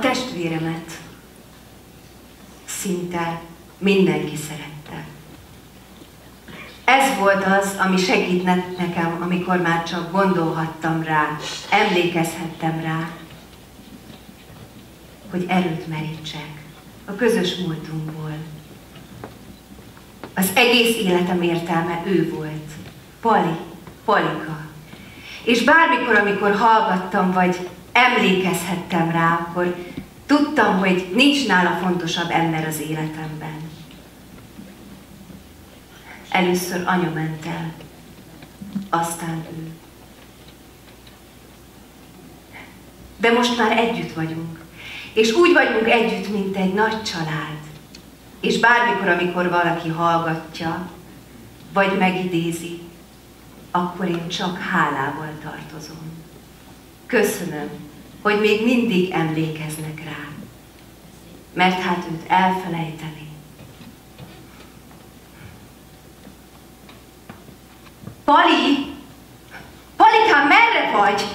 testvéremet szinte mindenki szerette. Ez volt az, ami segített nekem, amikor már csak gondolhattam rá, emlékezhettem rá, hogy erőt merítsek a közös múltunkból. Az egész életem értelme ő volt, Palika. És bármikor, amikor hallgattam, vagy emlékezhettem rá, akkor tudtam, hogy nincs nála fontosabb ember az életemben. Először anya ment el, aztán ő. De most már együtt vagyunk, és úgy vagyunk együtt, mint egy nagy család. És bármikor, amikor valaki hallgatja, vagy megidézi, akkor én csak hálával tartozom. Köszönöm, hogy még mindig emlékeznek rá, mert hát őt elfelejteni. Pali! Palikám, merre vagy?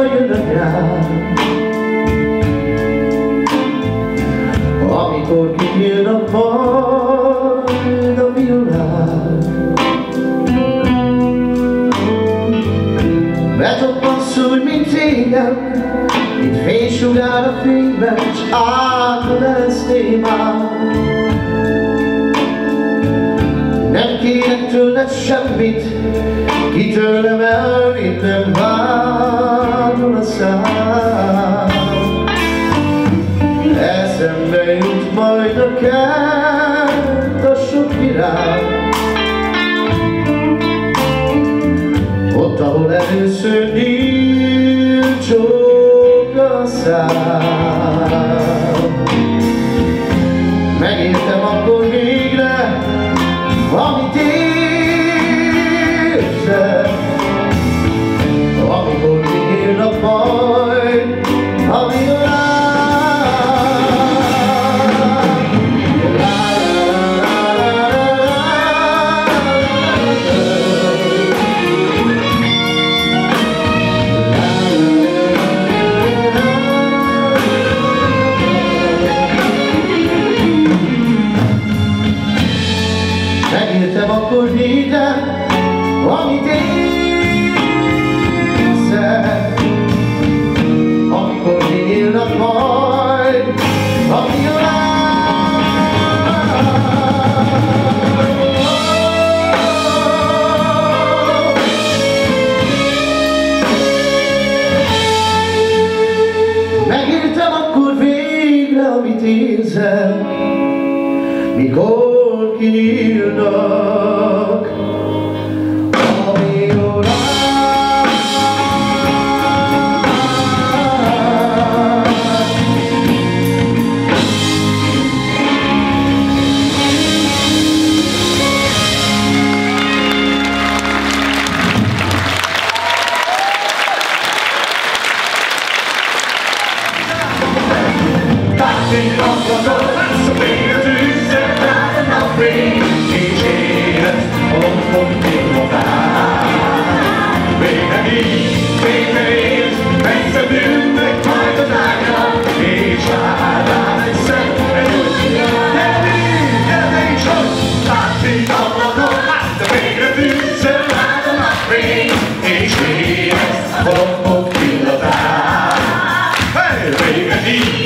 mikor jön a nyár, amikor kinyílnak majd a violák. Betoppansz úgy, mint régen, mint fénysugár a fényben, s átveleztél már. Nem kérek tőled semmit, ki tőlem elvitt, nem vádol a szám. Eszembe jut majd a kert, a sok virág, ott, ahol először nyílt csók a szám. Megértem akkor végre, amit érzem, amikor kinyílnak majd a violák. Megértem akkor végre, amit érzem, amikor kinyílnak majd a violák. Megértem akkor végre, amit érzem, mikor kinyílnak a violák. Hey,